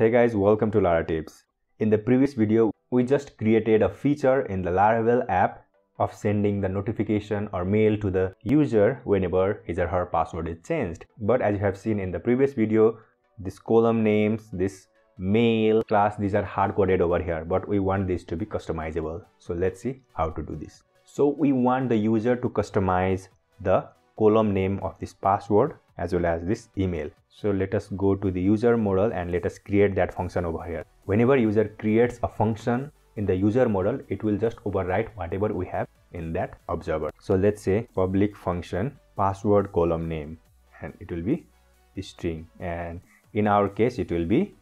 Hey guys, welcome to Laratips. In the previous video, we just created a feature in the Laravel app of sending the notification or mail to the user whenever his or her password is changed. But as you have seen in the previous video, this column names, this mail class, these are hard coded over here, but we want this to be customizable. So let's see how to do this. So we want the user to customize the column name of this password as well as this email. So let us go to the user model and let us create that function over here. Whenever user creates a function in the user model, it will just overwrite whatever we have in that observer. So let's say public function password column name, and it will be string, and in our case it will be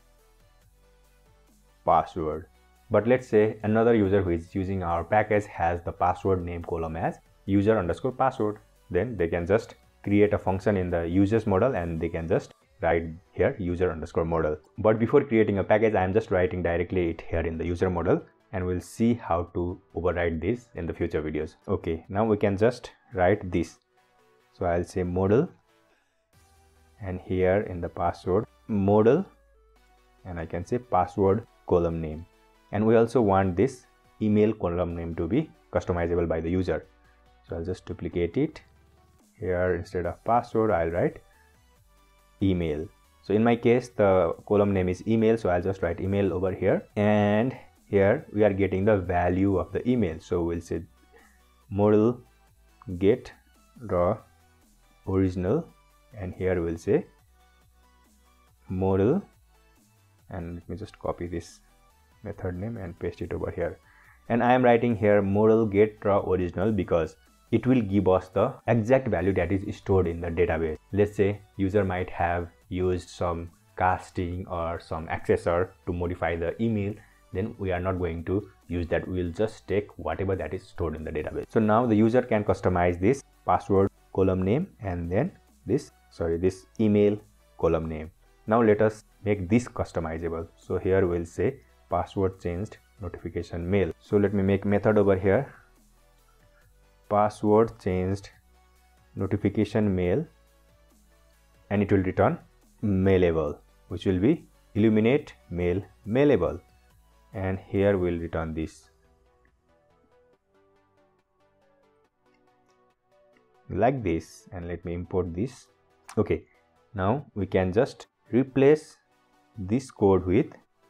password. But let's say another user who is using our package has the password name column as user underscore password. Then they can just create a function in the users model and they can just write here user underscore model. But before creating a package, I am just writing directly it here in the user model, and we'll see how to override this in the future videos. Okay, now we can just write this. So I'll say model, and here in the password model, and I can say password column name. And we also want this email column name to be customizable by the user. So I'll just duplicate it. Here instead of password, I'll write email. So in my case, the column name is email, so I'll just write email over here, and here we are getting the value of the email. So we'll say model get raw original, and here we'll say model, and let me just copy this method name and paste it over here. And I am writing here model get raw original because it will give us the exact value that is stored in the database. Let's say user might have used some casting or some accessor to modify the email, then we are not going to use that. We will just take whatever that is stored in the database. So now the user can customize this password column name and then this email column name. Now let us make this customizable. So here we'll say password changed notification mail. So let me make method over here, password changed notification mail, and it will return mailable, which will be illuminate mail mailable, and here we'll return this like this, and let me import this. Okay, now we can just replace this code with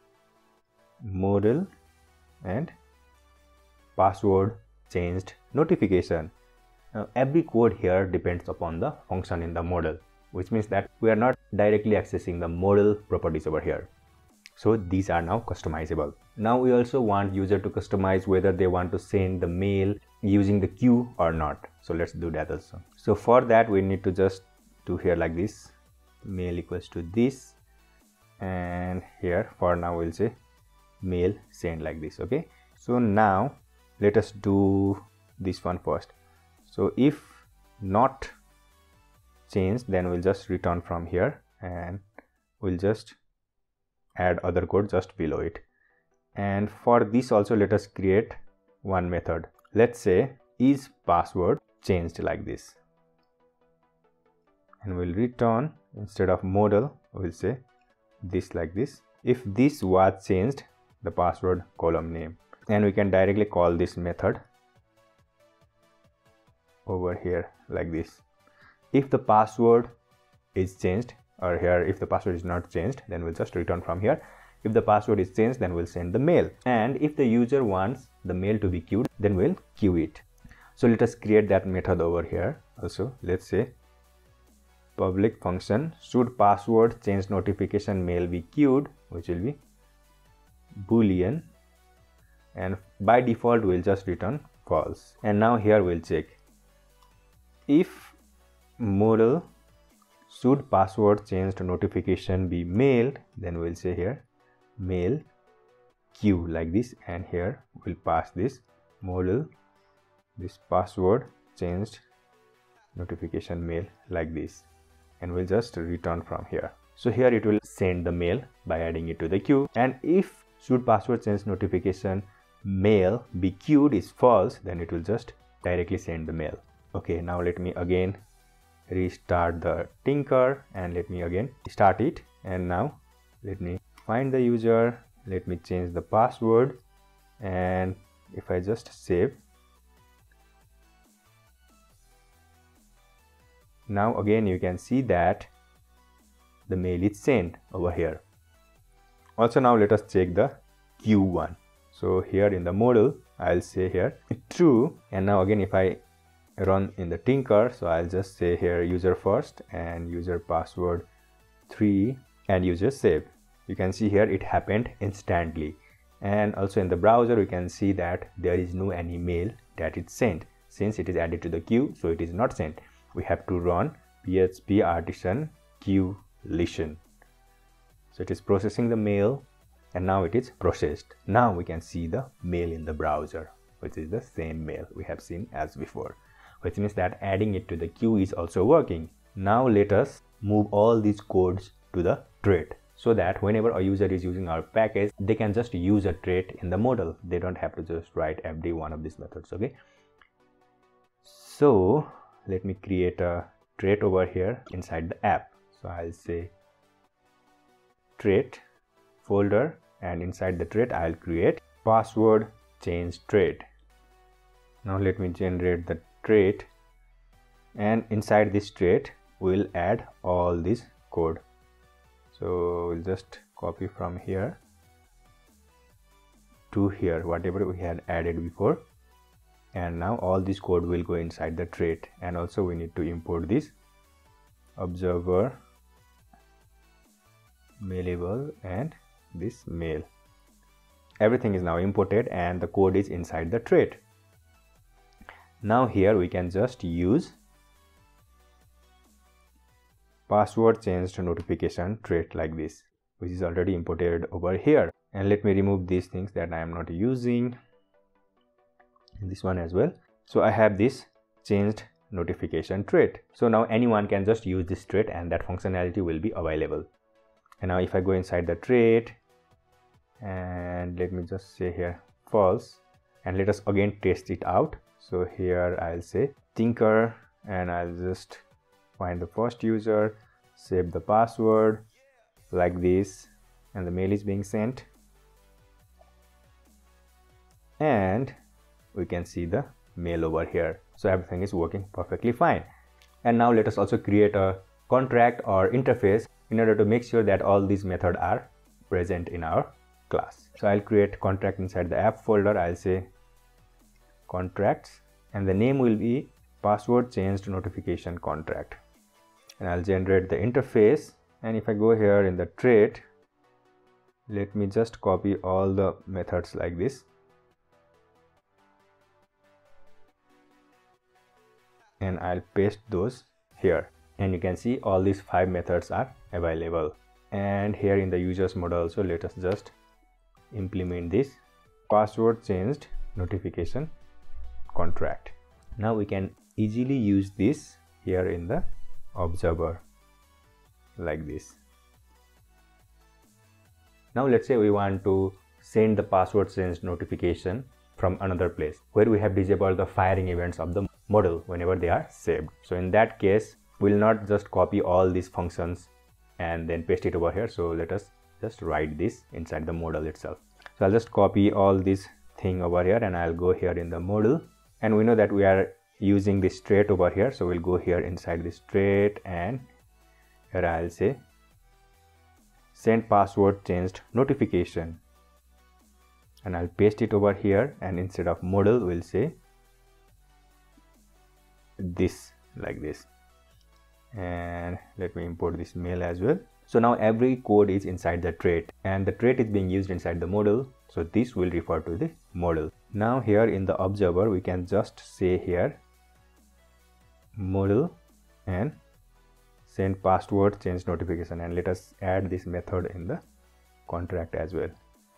model and password changed notification. Now every code here depends upon the function in the model, which means that we are not directly accessing the model properties over here. So these are now customizable. Now we also want user to customize whether they want to send the mail using the queue or not. So let's do that also. So for that we need to just do here like this, mail equals to this, and here for now we'll say mail send like this. Okay, so now let us do this one first. So if not changed, then we'll just return from here, and we'll just add other code just below it. And for this also let us create one method. Let's say is password changed like this, and we'll return instead of model, we'll say this like this. If this was changed, the password column name, and we can directly call this method over here like this. If the password is changed, or here if the password is not changed, then we'll just return from here. If the password is changed, then we'll send the mail, and if the user wants the mail to be queued, then we'll queue it. So let us create that method over here also. Let's say public function should password change notification mail be queued, which will be boolean, and by default we'll just return false. And now here we'll check if model should password changed notification be mailed, then we'll say here mail queue like this, and here we'll pass this model this password changed notification mail like this, and we'll just return from here. So here it will send the mail by adding it to the queue, and if should password change notification mail be queued is false, then it will just directly send the mail. Okay, now let me again restart the Tinker and let me again start it, and now let me find the user, let me change the password, and if I just save, now again you can see that the mail is sent over here. Also, now let us check the queue one. So here in the model, I'll say here true, and now again if I run in the Tinker, so I'll just say here user first and user password 3 and user save. You can see here it happened instantly. And also in the browser we can see that there is no any mail that is sent. Since it is added to the queue, so it is not sent. We have to run php artisan queue listen. So it is processing the mail, and now it is processed. Now we can see the mail in the browser, which is the same mail we have seen as before, which means that adding it to the queue is also working. Now let us move all these codes to the trait, so that whenever a user is using our package, they can just use a trait in the model. They don't have to just write every one of these methods. Okay, so let me create a trait over here inside the app. So I'll say trait folder, and inside the trait I'll create password change trait. Now let me generate the trait, and inside this trait we'll add all this code. So we'll just copy from here to here, whatever we had added before, and now all this code will go inside the trait. And also we need to import this observer mailable and this mail. Everything is now imported and the code is inside the trait. Now here we can just use password changed notification trait like this, which is already imported over here. And let me remove these things that I am not using, this one as well. So I have this changed notification trait. So now anyone can just use this trait and that functionality will be available. And now if I go inside the trait, and let me just say here false, and let us again test it out. So here I'll say Tinker, and I'll just find the first user, save the password like this, and the mail is being sent, and we can see the mail over here. So everything is working perfectly fine. And now let us also create a contract or interface in order to make sure that all these methods are present in our class. So I'll create contract inside the app folder. I'll say contracts, and the name will be password changed notification contract, and I'll generate the interface. And if I go here in the trait, let me just copy all the methods like this, and I'll paste those here, and you can see all these 5 methods are available. And here in the users model also, let us just implement this password changed notification contract. Now we can easily use this here in the observer like this. Now let's say we want to send the password changed notification from another place where we have disabled the firing events of the model whenever they are saved. So in that case, we'll not just copy all these functions and then paste it over here. So let us just write this inside the model itself. So I'll just copy all this thing over here, and I'll go here in the model, and we know that we are using this trait over here. So we'll go here inside this trait, and here I'll say send password changed notification, and I'll paste it over here, and instead of model we'll say this like this. And let me import this mail as well. So now every code is inside the trait, and the trait is being used inside the model, so this will refer to the model. Now here in the observer we can just say here model and send password change notification, and let us add this method in the contract as well.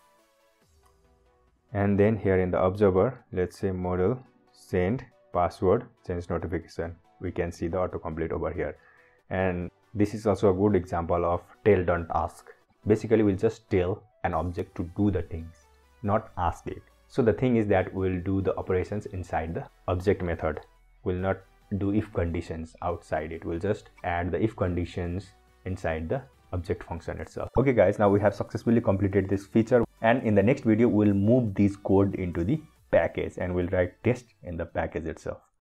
And then here in the observer, let's say model send password change notification. We can see the autocomplete over here, and this is also a good example of tell don't ask. Basically we'll just tell an object to do the things, not ask it. So the thing is that we'll do the operations inside the object method. We'll not do if conditions outside it. We'll just add the if conditions inside the object function itself. Okay guys, now we have successfully completed this feature, and in the next video we'll move this code into the package and we'll write test in the package itself.